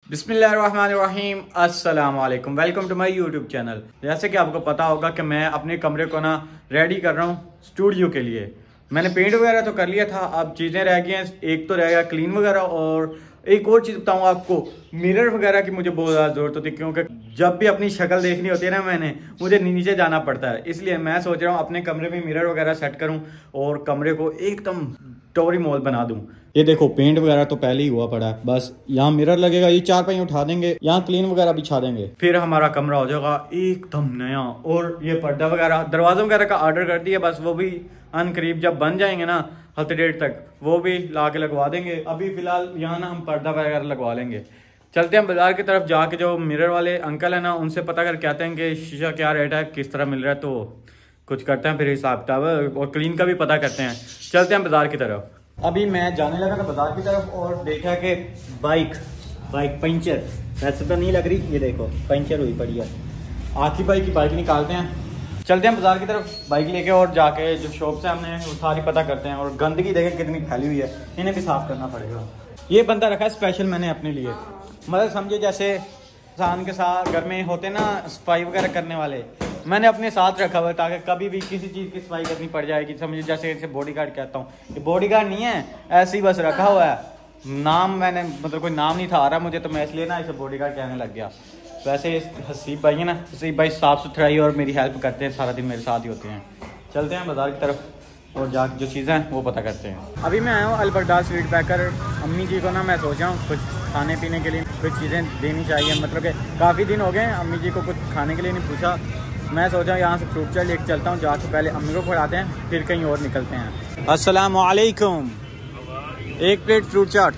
बिस्मिल्लाहिर्रहमानिर्रहीम, अस्सलाम वालेकुम, welcome to my YouTube channel. जैसे कि आपको पता होगा कि मैं अपने कमरे को ना रेडी कर रहा हूँ स्टूडियो के लिए। मैंने पेंट वगैरह तो कर लिया था, अब चीज़ें रह गई हैं। एक तो रह गया क्लीन वगैरह, और एक और चीज़ बताऊँ आपको, मिरर वगैरह की मुझे बहुत ज़्यादा ज़रूरत होती है, क्योंकि जब भी अपनी शक्ल देखनी होती है ना मुझे नीचे जाना पड़ता है। इसलिए मैं सोच रहा हूँ अपने कमरे में मिरर वगैरह सेट करूँ और कमरे को एकदम टोरी मॉल बना दूँ। ये देखो पेंट वगैरह तो पहले ही हुआ पड़ा है, बस यहाँ मिरर लगेगा, ये चार पहिए उठा देंगे, यहाँ क्लीन वगैरह बिछा देंगे, फिर हमारा कमरा हो जाएगा एकदम नया। और ये पर्दा वगैरह दरवाज़ों वगैरह का ऑर्डर कर दिया, बस वो भी अनकरीब जब बन जाएंगे ना हफ्ते डेढ़ तक वो भी ला के लगवा देंगे। अभी फिलहाल यहाँ ना हम पर्दा वगैरह लगवा लेंगे। चलते हैं बाजार की तरफ, जाके जो मिरर वाले अंकल है ना उनसे पता करके आते हैं कि शीशा क्या रेट है, किस तरह मिल रहा है, तो कुछ करते हैं फिर हिसाब किताब, और क्लीन का भी पता करते हैं। चलते हैं बाजार की तरफ। अभी मैं जाने लगा था बाजार की तरफ और देखा कि बाइक पंचर, वैसे तो नहीं लग रही, ये देखो पंचर हुई पड़ी है। आखिरी बाइक की बाइक निकालते हैं, चलते हैं बाजार की तरफ बाइक लेके, और जाके जो शॉप से हमने वो सारी पता करते हैं। और गंदगी देखें कितनी फैली हुई है, इन्हें भी साफ करना पड़ेगा। ये बंदा रखा है स्पेशल मैंने अपने लिए, मतलब समझे जैसे इंसान के साथ घर में होते ना सफाई वगैरह करने वाले, मैंने अपने साथ रखा हुआ है ताकि कभी भी किसी चीज़ की सफाई करनी पड़ जाएगी। समझे जैसे इसे बॉडीगार्ड कहता हूँ, ये बॉडीगार्ड नहीं है, ऐसे ही बस रखा हुआ है। नाम मैंने मतलब कोई नाम नहीं था आ रहा मुझे, तो मैं इसलिए ना इसे बॉडीगार्ड कहने लग गया। वैसे हसीब भाई है ना, हसीब भाई साफ़ सुथराई और मेरी हेल्प करते हैं, सारा दिन मेरे साथ ही होते हैं। चलते हैं बाज़ार की तरफ और जा जो चीज़ें हैं वो पता करते हैं। अभी मैं आया हूँ अल्बर्टा स्वीट पैकर। अम्मी जी को ना मैं सोचा हूँ कुछ खाने पीने के लिए कुछ चीज़ें देनी चाहिए, मतलब कि काफ़ी दिन हो गए अम्मी जी को कुछ खाने के लिए नहीं पूछा। मैं सोचा यहाँ से फ्रूट चाट लेके चलता हूँ, जाके पहले अम्मी को खिलाते हैं फिर कहीं और निकलते हैं। अस्सलाम वालेकुम, एक प्लेट फ्रूट चाट,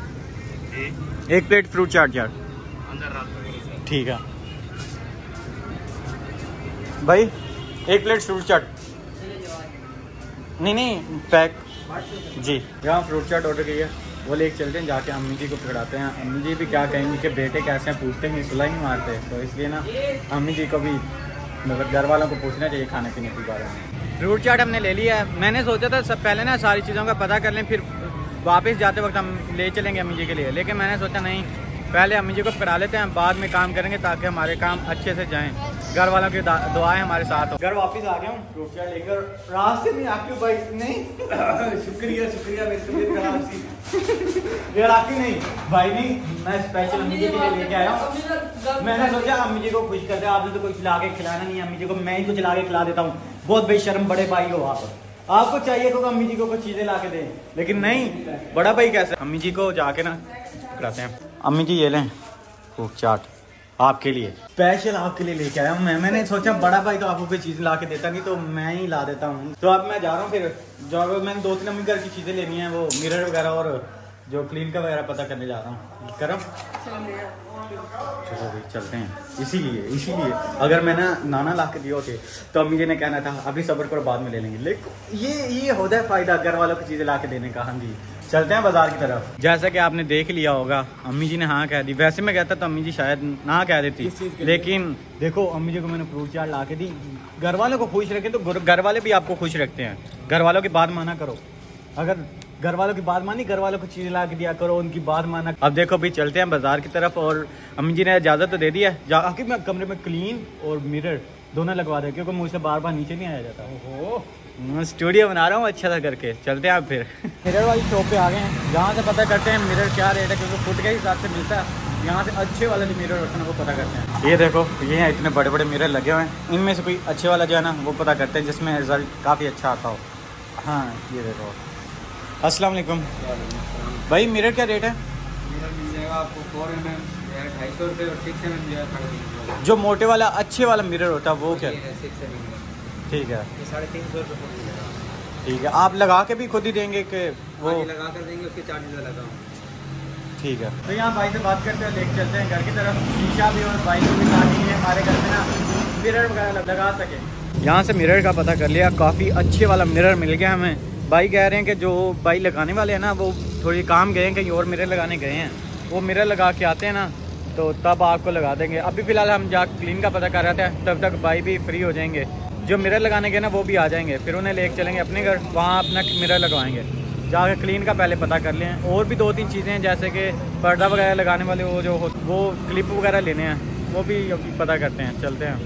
एक प्लेट फ्रूट चाट यार, ठीक है भाई, एक प्लेट फ्रूट चाट। नहीं पैक जी। यहाँ फ्रूट चाट ऑर्डर किया, वो लेके चलते हैं, जाके अम्मी जी को पकड़ाते हैं। अम्मी जी भी क्या कहेंगी कि बेटे कैसे हैं, पूछते हैं, सुला ही नहीं मारते, तो इसलिए ना अम्मी जी को भी मतलब घर वालों को पूछना चाहिए खाने पीने के बारे में। फ्रूट चाट हमने ले लिया है। मैंने सोचा था सब पहले ना सारी चीज़ों का पता कर लें, फिर वापस जाते वक्त हम ले चलेंगे अम्मी जी के लिए, लेकिन मैंने सोचा नहीं, पहले अम्मी जी को पकड़ा लेते हैं, बाद में काम करेंगे ताकि हमारे काम अच्छे से जाएँ, घर वालों की दुआएं हमारे साथ हो। घर वापस आ गया हूँ फ्रूट चाट लेकर, रास्ते में आके भाई नहीं शुक्रिया मेरी तबीयत खराब सी यार, आके नहीं भाई नहीं, मैं स्पेशल अम्मी जी के लिए लेके आया हूँ। मैंने सोचा अम्मी जी को खुश करते, आपने तो कोई खिला के खिलाना नहीं है अम्मी जी को, मैं ही तो चला के खिला देता हूँ। बहुत बेशर्म बड़े भाई हो आप, आपको चाहिए तो अम्मी जी को कुछ चीज़ें ला के दें, लेकिन नहीं, बड़ा भाई कैसे। अम्मी जी को जाके ना कराते हैं। अम्मी जी ये लें फ्रूट चाट आपके लिए, स्पेशल आपके लिए लेके आया हूँ मैं। मैंने सोचा बड़ा भाई तो आपको कोई चीज़ ला के देता नहीं, तो मैं ही ला देता हूँ। तो अब मैं जा रहा हूँ, फिर जो मैंने 2-3 अम्मी घर की चीज़ें लेनी है, वो मिरर वगैरह और जो क्लीन का वगैरह पता करने जा रहा हूँ। करो चलो भाई चलते हैं। इसीलिए अगर मैं ना नाना ला के दिए होते तो अम्मी जी ने कहना था अभी सब्र करो बाद में ले लेंगे, लेकिन ये होता है फ़ायदा घर वालों को चीज़ें ला के देने का। हाँ जी, चलते हैं बाजार की तरफ। जैसा कि आपने देख लिया होगा अम्मी जी ने हाँ कह दी, वैसे मैं कहता तो अम्मी जी शायद ना कह देती, लेकिन देखो अम्मी जी को मैंने फ्रूट चाट ला के दी। घर वालों को खुश रखें तो घर वाले भी आपको खुश रखते हैं। घर वालों की बात माना करो, अगर घर वालों की बात मानी, घर वालों को चीज़ें ला के दिया करो, उनकी बात माना। अब देखो भाई चलते हैं बाजार की तरफ, और अम्मी जी ने इजाज़त तो दे दी है, जाके मैं कमरे में क्लीन और मिरर दोनों लगवा दे, क्योंकि मुझसे बार नीचे नहीं आया जाता। ओहो, स्टूडियो बना रहा हूँ अच्छा सा करके। चलते हैं आप फिर मिरर वाली शॉप पे आ गए हैं, जहाँ से पता करते हैं मिरर क्या रेट है, क्योंकि फुट के हिसाब से मिलता है। यहाँ से अच्छे वाले जो मिरर होते हैं वो पता करते हैं। ये देखो ये हैं इतने बड़े बड़े मिरर लगे हुए हैं, इनमें से कोई अच्छे वाला जो है ना वो पता करते हैं जिसमें रिजल्ट काफ़ी अच्छा आता हो। हाँ ये देखो। अस्सलाम वालेकुम भाई, मिरर क्या रेट है? मिरर मिल जाएगा आपको 4 mm 250 रुपये, और 6 mm जो है 350। जो मोटे वाला अच्छे वाला मिरर होता है वो क्या? 6 mm ठीक है, ये 350 रुपये। ठीक है। आप लगा के भी खुद ही देंगे कि वो लगा कर देंगे, उसके चार्जेस लगा। ठीक है। तो यहाँ भाई से बात करते हैं, लेके चलते हैं घर की तरफ। शीशा भी और बाइक को भी ताकि हमारे घर में ना मिरर वगैरह लगा सके। यहाँ से मिरर का पता कर लिया, काफ़ी अच्छे वाला मिरर मिल गया हमें। भाई कह रहे हैं कि जो भाई लगाने वाले हैं ना वो थोड़ी काम गए हैं, कहीं और मिरर लगाने गए हैं, वो मिरर लगा के आते हैं ना तो तब आपको लगा देंगे। अभी फ़िलहाल हम जा क्लीन का पता कर रहे थे, तब तक भाई भी फ्री हो जाएंगे। जो मिरर लगाने गए ना वो भी आ जाएंगे, फिर उन्हें लेके चलेंगे अपने घर, वहाँ अपना मिरर लगवाएंगे। जाकर क्लीन का पहले पता कर लें। और भी 2-3 चीज़ें हैं जैसे कि पर्दा वगैरह लगाने वाले वो क्लिप वगैरह लेने हैं, वो भी अभी पता करते हैं। चलते हैं।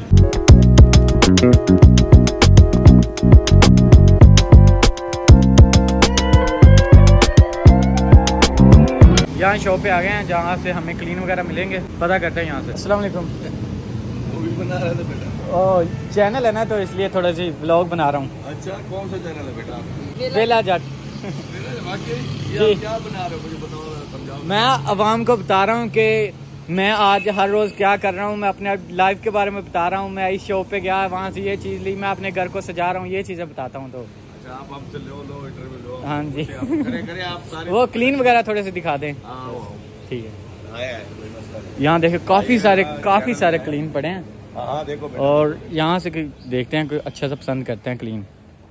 यहाँ शॉप पे आ गए हैं जहाँ से हमें क्लीन वगैरह मिलेंगे, पता करते हैं यहाँ से। अस्सलाम वालेकुम। बना रहे थे बेटा? चैनल है ना, तो इसलिए थोड़ा सी व्लॉग बना रहा हूँ। अच्छा, कौन सा चैनल है बेटा? बेला जट। ये क्या बना रहे हो, मुझे बताओ, समझाओ। मैं अवाम को बता रहा हूँ कि मैं आज हर रोज़ क्या कर रहा हूँ, मैं अपने लाइफ के बारे में बता रहा हूँ। मैं इस शॉप पे गया, वहाँ से ये चीज़ ली, मैं अपने घर को सजा रहा हूँ, ये चीज़ें बताता हूँ। तो अच्छा, आप हमसे लो इंटरव्यू लो। हाँ जी, करे आप सारे वो क्लीन वगैरह थोड़े से दिखा दें। ठीक है। यहाँ देखो काफ़ी सारे क्लीन पड़े हैं। हाँ देखो बेटा। और यहाँ से देखते हैं कोई अच्छा सा पसंद करते हैं क्लीन।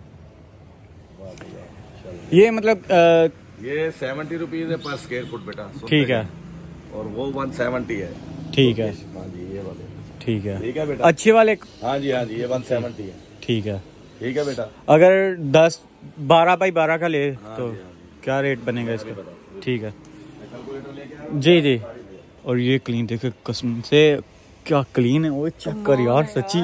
ये मतलब ये 70 रुपीज़ है पर स्क्वायर फुट बेटा। ठीक है। और वो 170 है। ठीक है। हाँ जी, ये वाले ठीक है। ठीक है बेटा। अच्छे वाले। हाँ जी, ये 170 है। ठीक है। ठीक है बेटा। अगर 10-12x12 का ले तो हाँ जी। क्या रेट बनेगा इसका? ठीक है जी जी। और ये क्लीन देखे कसम से क्या क्लीन है, वो चक्कर यार सच्ची।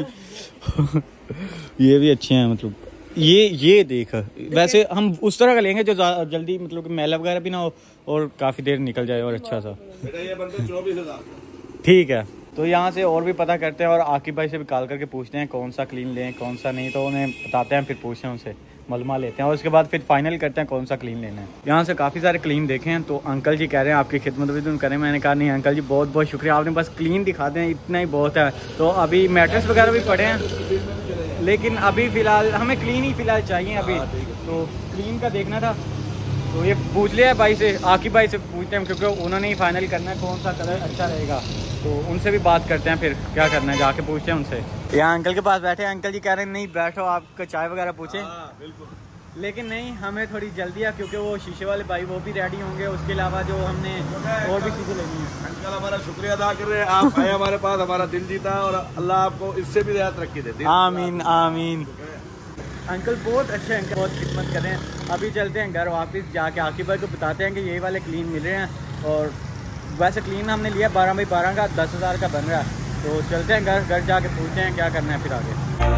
ये भी अच्छे हैं, मतलब ये देख। वैसे हम उस तरह का लेंगे जो जल्दी मतलब कि मैला वगैरह भी ना हो और काफ़ी देर निकल जाए और अच्छा सा। बेटा ये बनते 24,000। ठीक है। तो यहाँ से और भी पता करते हैं और आकिब भाई से भी कॉल करके पूछते हैं कौन सा क्लीन लें कौन सा नहीं, तो उन्हें बताते हैं, फिर पूछते हैं उनसे, मालूमात लेते हैं और उसके बाद फिर फाइनल करते हैं कौन सा क्लीन लेना है। यहाँ से काफ़ी सारे क्लीन देखे हैं, तो अंकल जी कह रहे हैं आपकी खिदमत भी करें। मैंने कहा नहीं अंकल जी बहुत बहुत शुक्रिया, आपने बस क्लीन दिखा दें इतना ही बहुत है। तो अभी मैट्रेस वगैरह भी पड़े हैं, लेकिन अभी फ़िलहाल हमें क्लीन ही फ़िलहाल चाहिए अभी, तो क्लीन का देखना था। तो ये पूछ लिया भाई से, आकिब भाई से पूछते हैं क्योंकि उन्होंने ही फाइनल करना है कौन सा कलर अच्छा रहेगा। तो उनसे भी बात करते हैं फिर क्या करना है, जाके पूछते हैं उनसे। यहाँ अंकल के पास बैठे हैं, अंकल जी कह रहे हैं नहीं बैठो आपको चाय वगैरह पूछें। बिल्कुल। लेकिन नहीं, हमें थोड़ी जल्दी है क्योंकि वो शीशे वाले भाई वो भी रेडी होंगे, उसके अलावा जो हमने और भी चीज़ें लेनी है। अंकल हमारा शुक्रिया अदा कर रहे हैं, आप आए हमारे पास, हमारा दिल जीता और अल्लाह आपको इससे भी रियायत रखी दे। आमीन आमीन। अंकल बहुत अच्छे हैं, बहुत खिदमत कर रहे हैं। अभी चलते हैं घर वापस, जाके आकिब भाई को बताते हैं कि यही वाले क्लीन मिल रहे हैं। और वैसे क्लीन हमने लिया 12x12 का 10,000 का बन रहा है। तो चलते हैं घर जाके पूछते हैं क्या करना है फिर आगे।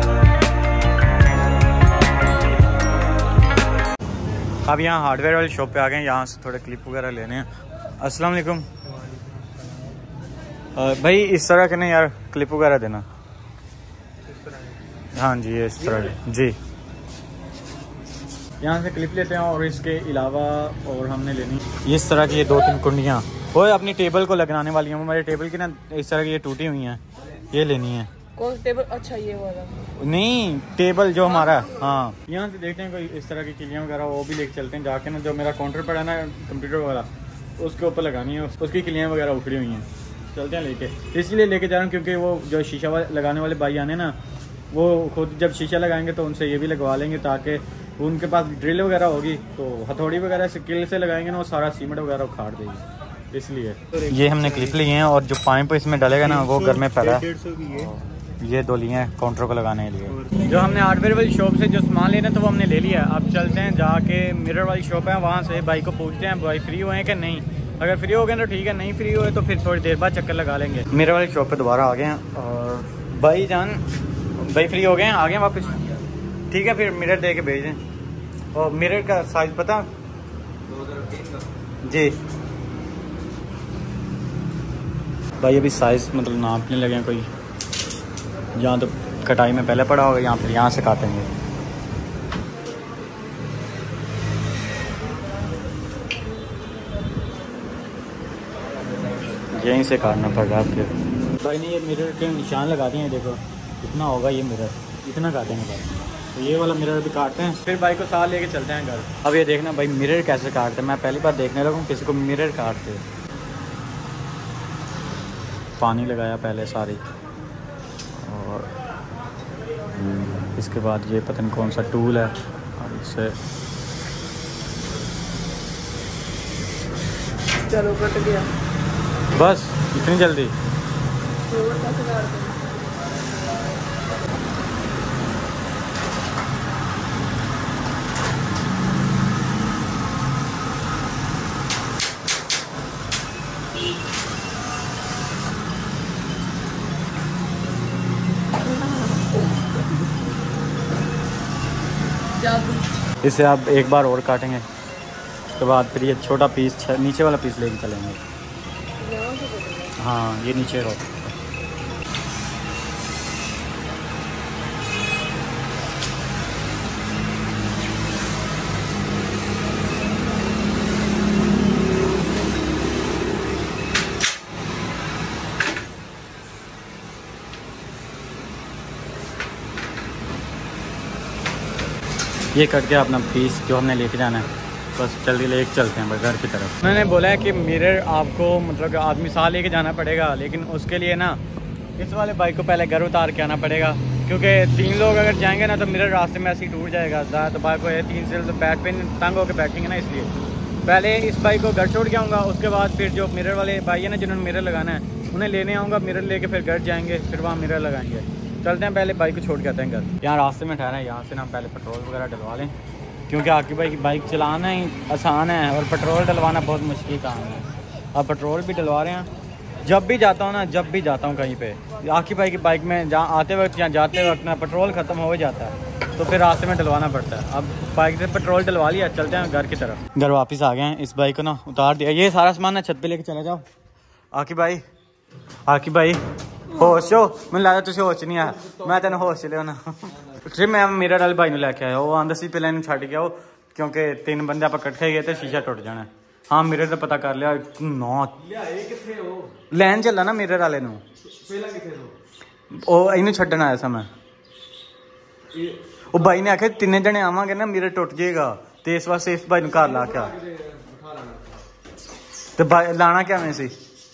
अब यहाँ हार्डवेयर वाली शॉप पे आ गए हैं, यहाँ से थोड़े क्लिप वगैरह लेने हैं। अस्सलाम वालेकुम भाई, इस तरह के नहीं यार क्लिप वगैरह देना। हाँ जी, ये इस तरह जी। यहाँ से क्लिप लेते हैं और इसके अलावा और हमने लेनी इस तरह की ये 2-3 कुंडियाँ, वो अपनी टेबल को लगाने वाली हैं। हमारे टेबल की ना इस तरह की ये टूटी हुई हैं, ये लेनी है। कौन टेबल? अच्छा ये वाला नहीं, टेबल जो हमारा। हाँ, यहाँ से देखते हैं कोई इस तरह की किलियाँ वगैरह, वो भी लेके चलते हैं जाके ना। जो मेरा काउंटर पड़ा है ना कंप्यूटर वाला, उसके ऊपर लगानी है, उसकी किलियाँ वगैरह उखड़ी हुई हैं। चलते हैं लेके, इसलिए लेके जा रहा हूँ क्योंकि वो जो शीशा लगाने वाले भाई आने ना, वो खुद जब शीशा लगाएंगे तो उनसे ये भी लगवा लेंगे, ताकि उनके पास ड्रिल वगैरह होगी तो हथौड़ी वगैरह से किल से लगाएंगे ना, वो सारा सीमेंट वगैरह उखाड़ देगी। इसलिए ये हमने क्लिप लिए हैं और जो पाइप इसमें डलेगा ना वो घर में पड़ा है। ये 2 लिए हैं काउंटर को लगाने के लिए। जो हमने हार्डवेयर वाली शॉप से जो सामान लेना था वो हमने ले लिया। अब चलते हैं जाके मिरर वाली शॉप है, वहाँ से भाई को पूछते हैं भाई फ्री हुए हैं कि नहीं। अगर फ्री हो गए तो ठीक है, नहीं फ्री हुए तो फिर थोड़ी देर बाद चक्कर लगा लेंगे। मिरर वाली शॉप पे दोबारा आ गए हैं और भाई फ्री हो गए हैं, आ गए हैं वापस। ठीक है, फिर मिरर दे के भेज दें। और मिरर का साइज पता? 2003 जी भाई, अभी साइज मतलब नापने लगे हैं। कोई यहाँ तो कटाई में पहले पड़ा होगा, यहाँ पर यहाँ से काटेंगे। यहीं से काटना पड़ रहा है फिर। भाई ने ये मिरर के निशान लगा दिए हैं, देखो कितना होगा ये मिरर, इतना काटेंगे भाई। तो ये वाला मिरर भी काटते हैं, फिर बाइक को साथ लेके चलते हैं घर। अब ये देखना भाई मिरर कैसे काटते हैं, मैं पहली बार देखने लगा हूँ किसी को मिरर काटते। पानी लगाया पहले सारी, और इसके बाद ये पता नहीं कौन सा टूल है, और इससे चलो कट गया बस इतनी जल्दी। इसे आप एक बार और काटेंगे, उसके बाद फिर ये छोटा पीस नीचे वाला पीस लेके चलेंगे। हाँ ये नीचे रो। ये कट के अपना पीस जो हमने लेके जाना है बस जल्दी लेके चलते हैं घर की तरफ। मैंने बोला है कि मिरर आपको मतलब आदमी साथ लेके जाना पड़ेगा, लेकिन उसके लिए ना इस वाले बाइक को पहले घर उतार के आना पड़ेगा, क्योंकि 3 लोग अगर जाएंगे ना तो मिरर रास्ते में ऐसे ही टूट जाएगा। ज़्यादा तो बाइक को 3 से तो बैक पे तंग होकर बैठेंगे ना, इसलिए पहले इस बाइक को घर छोड़ के आऊँगा। उसके बाद फिर जो मिरर वाले भाई है ना जिन्होंने मिरर लगाना है उन्हें लेने आऊँगा, मिरर लेके फिर घर जाएंगे, फिर वहाँ मिरर लगाएंगे। चलते हैं, पहले बाइक को छोड़ के आते हैं घर। यहाँ रास्ते में ठहरा है, यहाँ से ना पहले पेट्रोल वगैरह डलवा लें, क्योंकि आकी भाई की बाइक चलाना ही आसान है और पेट्रोल डलवाना बहुत मुश्किल काम है। अब पेट्रोल भी डलवा रहे हैं। जब भी जाता हूँ ना, जब भी जाता हूँ कहीं पे आकी भाई की बाइक में जहाँ आते वक्त या जाते वक्त ना पेट्रोल ख़त्म हो जाता है, तो फिर रास्ते में डलवाना पड़ता है। अब बाइक से पेट्रोल डलवा लिया, चलते हैं घर की तरफ। घर वापस आ गए हैं, इस बाइक को ना उतार दिया। ये सारा सामान ना छत पे लेके चले जाओ। आकी भाई होश हो, मैंने लगा तुझे होश नहीं आया, मैं तेन होश ले ना। फिर मैं मेरा वाले भाई लैके आया, वो आंदा सी पहले इन छड़ गया, वो क्योंकि 3 बंदे आप इकट्ठे गए थे, शीशा टुट जाना। हाँ मिरर तो पता कर लिया, लैन चला ना मिरर वाले इन छड़न आया सा मैं। वो भाई ने आखे 3 जने आवांगे ना मिरर टुट जाएगा, तो इस वास्ते इस भाई ने घर ला के तो लाना क्या मैं सी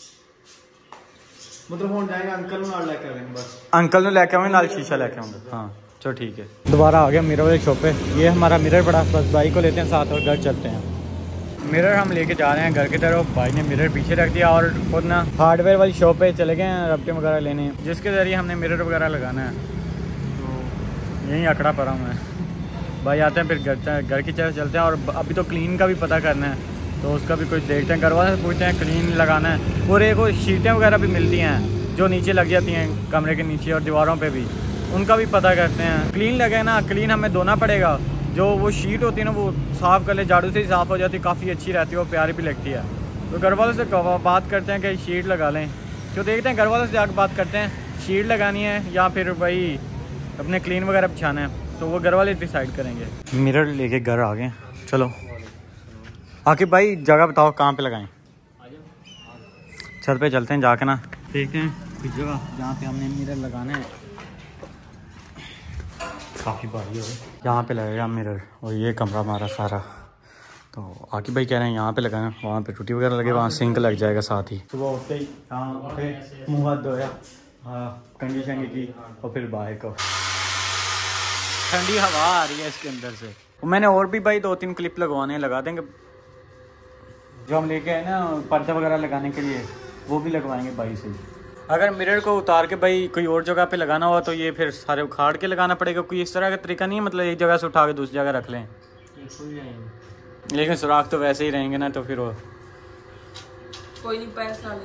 मतलब हो जाएगा। अंकल नाल लेके आएंगे, बस अंकल ने लेके आऊंगे, नाल शीशा लेके आऊंगे। हाँ चलो ठीक है। दोबारा आ गया मिरर वाले शॉप पे। ये हमारा मिरर पड़ा, बस बाइक को लेते हैं साथ और घर चलते हैं। मिरर हम लेके जा रहे हैं घर की तरफ। भाई ने मिरर पीछे रख दिया और खुद ना हार्डवेयर वाली शॉप पे चले गए हैं रबटे वगैरह लेने, जिसके ज़रिए हमने मिरर वगैरह लगाना है। तो यहीं अकड़ा पड़ा हूँ मैं। भाई आते हैं फिर घर की तरफ चलते हैं, और अभी तो क्लीन का भी पता करना है, तो उसका भी कुछ देखते हैं। घर वाले से पूछते हैं क्लीन लगाना है, और एक वो शीटें वगैरह भी मिलती हैं जो नीचे लग जाती हैं कमरे के नीचे और दीवारों पे भी, उनका भी पता करते हैं। क्लीन लगे ना, क्लीन हमें धोना पड़ेगा। जो वो शीट होती है ना वो साफ़ कर ले, झाड़ू से ही साफ़ हो जाती है, काफ़ी अच्छी रहती है और प्यारी भी लगती है। तो घर वालों से बात करते हैं कि शीट लगा लें, तो देखते हैं घर वालों से जाकर बात करते हैं शीट लगानी है या फिर भाई अपने क्लीन वगैरह बिछाना है, तो वो घर वाले डिसाइड करेंगे। मिरर लेके घर आ गए, चलो आकिब भाई जगह बताओ कहाँ पे लगाएं। छत पे चलते हैं, जाके ना देखते हैं कुछ जगह जहाँ पे हमने मिरर लगाना है। काफ़ी भारी है, यहाँ पे लगेगा मिरर। और ये कमरा हमारा सारा, तो आकिब भाई कह रहे हैं यहाँ पे लगाना, वहाँ पे टूटी वगैरह लगे, वहाँ सिंक लग जाएगा साथ ही। सुबह उठते ही यहाँ उठे, मुँह हाथ धोया, हाँ कंघी शंगी की, और फिर बाहर को ठंडी हवा आ रही है इसके अंदर से। मैंने और भी भाई 2-3 क्लिप लगवाने लगा देंगे, जो हम लेके आए ना पर्दे वगैरह लगाने के लिए, वो भी लगवाएंगे भाई से। अगर मिरर को उतार के भाई कोई और जगह पे लगाना हुआ तो ये फिर सारे उखाड़ के लगाना पड़ेगा। कोई इस तरह का तरीका नहीं है, मतलब एक जगह से उठा के दूसरी जगह रख लें, लेकिन सुराख तो वैसे ही रहेंगे ना, तो फिर वो कोई नहीं, पैरस लगा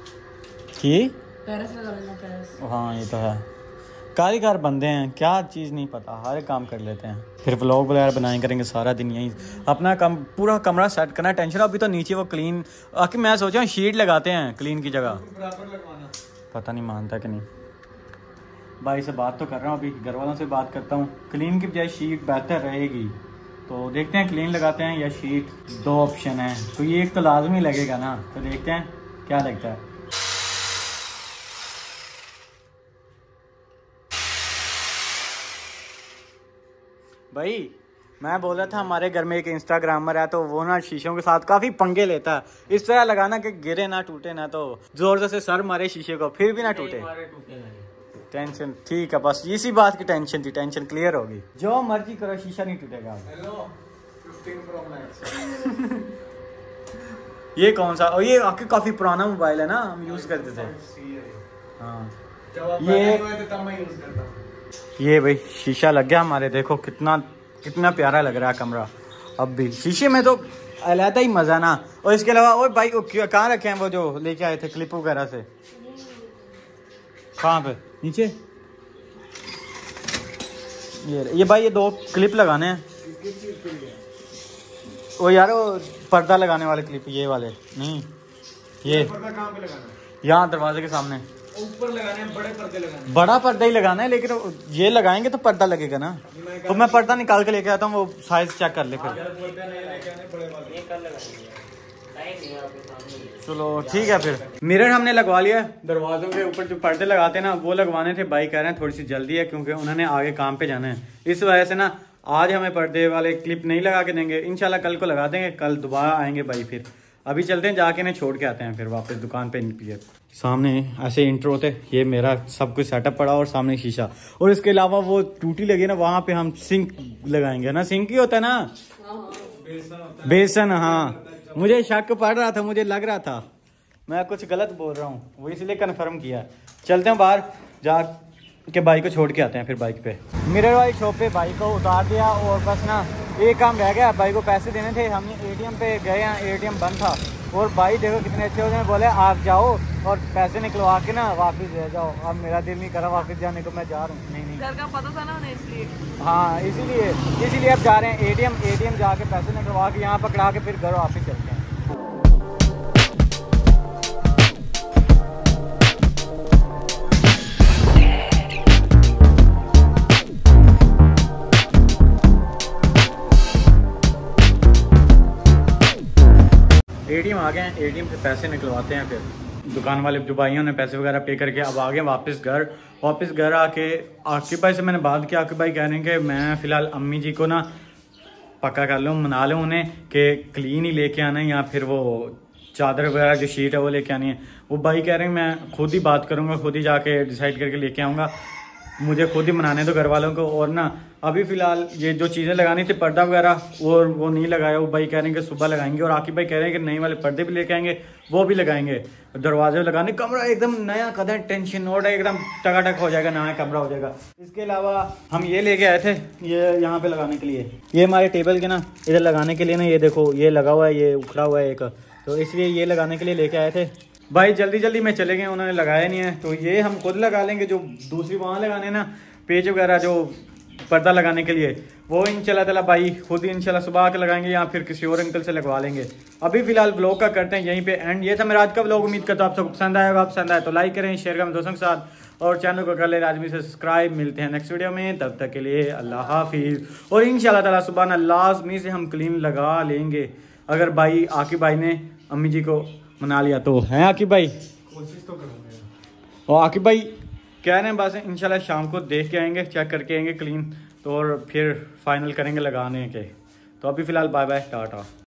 लेना। हाँ ये तो है, कारीगर बंदे हैं, क्या चीज़ नहीं पता, हर एक काम कर लेते हैं। फिर व्लॉग वगैरह बनाए करेंगे सारा दिन, यहीं अपना पूरा कमरा सेट करना, टेंशन। अभी तो नीचे वो क्लीन, आखिर मैं सोचा शीट लगाते हैं क्लीन की जगह, पता नहीं मानता कि नहीं। भाई से बात तो कर रहा हूँ, अभी घर वालों से बात करता हूँ। क्लीन की बजाय शीट बेहतर रहेगी, तो देखते हैं क्लीन लगाते हैं या शीट। 2 ऑप्शन है, तो ये एक तो लाजमी लगेगा ना, तो देखते हैं क्या लगता है। भाई मैं बोल रहा था हमारे घर में एक इंस्टाग्रामर है, तो वो ना शीशों के साथ काफ़ी पंगे लेता है। इस तरह लगाना कि गिरे ना, टूटे ना, तो जोर से सर मारे शीशे को फिर भी ना टूटे। टेंशन ठीक है, बस इसी बात की टेंशन थी, टेंशन क्लियर होगी। जो मर्जी करो शीशा नहीं टूटेगा। ये कौन सा, और ये आपके काफ़ी पुराना मोबाइल है ना, हम यूज़ करते थे। हाँ ये भाई शीशा लग गया हमारे, देखो कितना प्यारा लग रहा है कमरा। अब भी शीशे में तो अलग ही मज़ा ना। और इसके अलावा और भाई कहाँ रखे हैं वो जो लेके आए थे क्लिप वगैरह से, कहाँ पे? नीचे। ये भाई ये 2 क्लिप लगाने हैं, किस चीज के लिए? वो यार वो पर्दा लगाने वाले क्लिप, ये वाले नहीं, ये पर्दा कहाँ पे लगाना है? यहाँ दरवाजे के सामने ऊपर लगाने हैं, बड़े पर्दे लगाने हैं। बड़ा पर्दा ही लगाना है, लेकिन ये लगाएंगे तो पर्दा लगेगा ना। तो मैं पर्दा निकाल के लेके आता हूँ, वो साइज चेक कर ले फिर। चलो ठीक है फिर। मिरर हमने लगवा लिया, दरवाजों के ऊपर जो पर्दे लगाते हैं ना वो लगवाने थे। भाई कह रहे हैं थोड़ी सी जल्दी है क्योंकि उन्होंने आगे काम पे जाना है, इस वजह से ना आज हमें पर्दे वाले क्लिप नहीं लगा के देंगे, इंशाल्लाह कल को लगा देंगे। कल दोबारा आएंगे भाई, फिर अभी चलते हैं, जाके इन्हें छोड़ के आते हैं फिर वापस दुकान पे इनकी। सामने ऐसे इंट्रो होते, ये मेरा सब कुछ सेटअप पड़ा और सामने शीशा, और इसके अलावा वो टूटी लगी ना, वहां पे हम सिंक लगाएंगे ना। सिंक ही होता है ना, बेसन। हाँ मुझे शक पड़ रहा था, मुझे लग रहा था मैं कुछ गलत बोल रहा हूँ, वो इसलिए कंफर्म किया। चलते हैं बाहर जा के बाइक को छोड़ के आते हैं फिर बाइक पे। मिरर वाली शॉप पे बाइक को उतार दिया और बस ना एक काम रह गया, बाइक को पैसे देने थे। हम एटीएम पे गए हैं, एटीएम बंद था, और भाई देखो कितने अच्छे हो गए, बोले आप जाओ और पैसे निकलवा के ना वापस ले जाओ। अब मेरा दिल नहीं करा वापस जाने को, मैं जा रहा हूँ। नहीं घर का पता था ना उन्हें, इसलिए। हाँ इसीलिए अब जा रहे हैं एटीएम जाके पैसे निकलवा के यहाँ पकड़ा के फिर घर वापस चलते हैं। एटीएम आ गए हैं, एटीएम से पैसे निकलवाते हैं। फिर दुकान वाले जो भाइयों ने पैसे वगैरह पे करके अब आ गए वापस घर आके आकिब भाई से मैंने बात की। आकिब भाई कह रहे हैं कि मैं फ़िलहाल अम्मी जी को ना पक्का कर लूँ, मना लूँ उन्हें कि क्लीन ही लेके आना है, या फिर वो चादर वगैरह जो शीट है वो लेके आनी है। वो भाई कह रहे हैं मैं खुद ही बात करूँगा, खुद ही जाके डिसाइड करके लेके आऊँगा, मुझे खुद ही मनाने दो घर वालों को। और ना अभी फ़िलहाल ये जो चीज़ें लगानी थी पर्दा वगैरह वो नहीं लगाया। वो भाई कह रहे हैं कि सुबह लगाएंगे, और आकिब भाई कह रहे हैं कि नए वाले पर्दे भी लेके आएंगे, वो भी लगाएंगे। दरवाजे लगाने, कमरा एकदम नया कदर टेंशन और एकदम टकाटक हो जाएगा, नया कमरा हो जाएगा। इसके अलावा हम ये लेके आए थे, ये यहाँ पे लगाने के लिए, ये हमारे टेबल के ना इधर लगाने के लिए ना, ये देखो ये लगा हुआ है, ये उखड़ा हुआ है एक, तो इसलिए ये लगाने के लिए लेके आए थे। भाई जल्दी में चले गए, उन्होंने लगाया नहीं है, तो ये हम खुद लगा लेंगे। जो दूसरी वहाँ लगाने ना पेज वगैरह जो पर्दा लगाने के लिए, वो इंशाल्लाह ताला भाई खुद ही इंशाल्लाह सुबह आके लगाएंगे, या फिर किसी और अंकल से लगवा लेंगे। अभी फिलहाल ब्लॉग का करते हैं यहीं पे एंड। ये था मेरा आज का ब्लॉग, उम्मीद करता हूँ आप सबको पसंद आएगा। पसंद आए तो लाइक करें, शेयर करें दोस्तों के साथ, और चैनल को कर ले लाजमी से सब्सक्राइब। मिलते हैं नेक्स्ट वीडियो में, तब तक के लिए अल्लाह हाफिज़। और इंशाल्लाह ताला सुबह लाजमी से हम क्लीन लगा लेंगे, अगर भाई आकिब भाई ने अम्मी जी को मना लिया तो। हैं आकिब भाई? कोशिश तो करूँगा। और आकिब भाई कह रहे हैं बस इंशाल्लाह शाम को देख के आएंगे, चेक करके आएंगे क्लीन, तो और फिर फाइनल करेंगे लगाने के। तो अभी फ़िलहाल बाय बाय, टाटा।